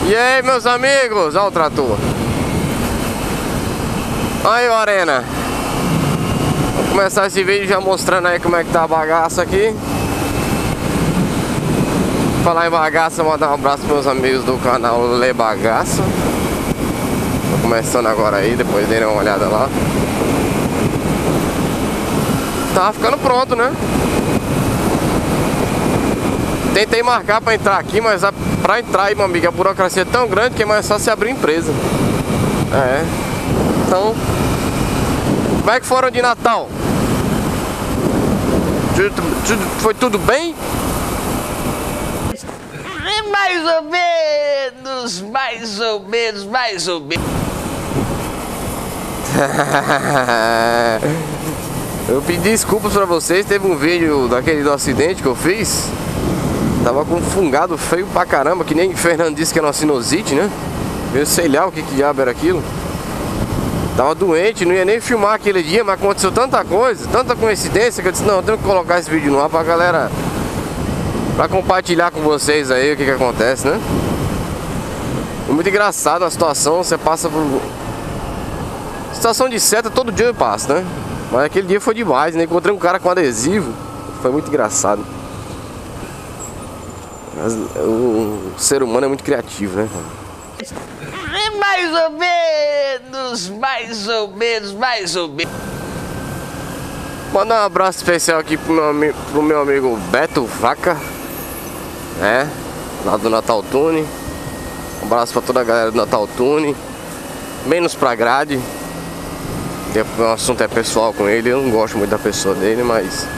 E aí, meus amigos, olha o trator. Aí, Arena. Vou começar esse vídeo já mostrando aí como é que tá a bagaça aqui. Falar em bagaça, mandar um abraço para meus amigos do canal Le Bagaça. Tô começando agora aí, depois dêem uma olhada lá. Tá ficando pronto, né? Tentei marcar pra entrar aqui, mas pra entrar aí, meu amigo, a burocracia é tão grande que é mais fácil abrir empresa. É. Então, como é que foram de Natal? Foi tudo bem? Mais ou menos, mais ou menos, mais ou menos. Eu pedi desculpas pra vocês, teve um vídeo daquele do acidente que eu fiz. Tava com um fungado feio pra caramba, que nem o Fernando disse que era uma sinusite, né? Eu sei lá o que diabo era aquilo. Tava doente, não ia nem filmar aquele dia, mas aconteceu tanta coisa, tanta coincidência, que eu disse, não, eu tenho que colocar esse vídeo no ar pra galera, pra compartilhar com vocês aí o que acontece, né? É muito engraçado a situação, você passa por... Situação de seta todo dia eu passo, né? Mas aquele dia foi demais, né? Encontrei um cara com adesivo, foi muito engraçado. O ser humano é muito criativo, né? Mais ou menos, mais ou menos, mais ou menos. Mandar um abraço especial aqui pro meu amigo Beto Vaca, né? Lá do Natal Tune. Um abraço pra toda a galera do Natal Tune. Menos pra Grade. O assunto é pessoal com ele, eu não gosto muito da pessoa dele, mas...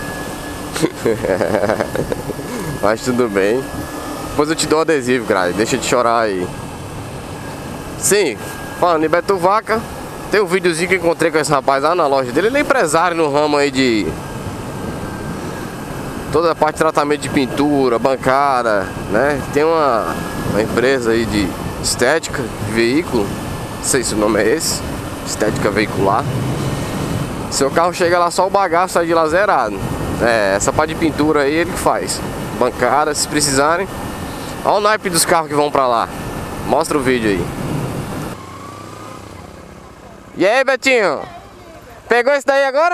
mas tudo bem. Depois eu te dou um adesivo, Grade, deixa de chorar aí. Sim, falando em Beto Vaca, tem um videozinho que eu encontrei com esse rapaz lá na loja dele. Ele é empresário no ramo aí de... toda a parte de tratamento de pintura, bancada, né? Tem uma empresa aí de estética, de veículo. Não sei se o nome é esse. Estética veicular. Seu carro chega lá, só o bagaço sai de lá zerado. É, essa parte de pintura aí ele que faz. Bancada, se precisarem. Olha o naipe dos carros que vão pra lá. Mostra o vídeo aí. E aí, Betinho? Pegou esse daí agora?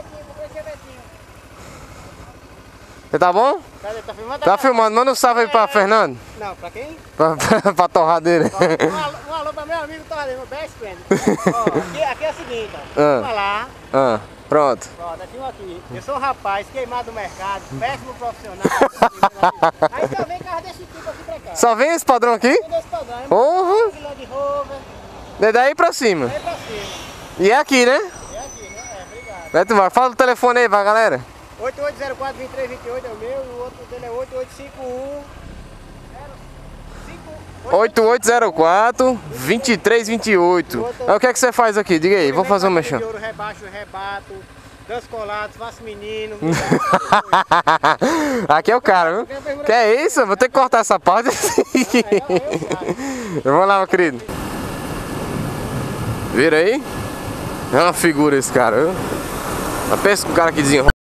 Você tá bom? Tá filmando? Tá filmando. Manda um salve aí pra Fernando. Não, pra quem? Pra torradeira. Um alô pra meu amigo Torradeira, meu best friend. Ó, aqui é o seguinte, ó. Vamos lá. Pronto. Ó, daqui um aqui. Eu sou um rapaz queimado do mercado, péssimo profissional. Aí só vem carro desse tipo aqui pra cá. Só vem esse padrão aqui? Tudo esse padrão. Uhum. Land Rover. Daí pra cima. Aí pra cima. E é aqui, né? É aqui, né? É, obrigado. Beto Vaca, fala o telefone aí pra galera. 8804-2328 é o meu e o outro dele é 8851. 8804 2328. O que é que você faz aqui? Diga aí, vou fazer um mexão. Rebaixo, rebato, danças colados, faço menino. Aqui é o cara, viu? Que é isso? Vou ter que cortar essa parte. Eu vou lá, meu querido. Vira aí. É uma figura esse cara, viu? Pensa com o cara que desenrola.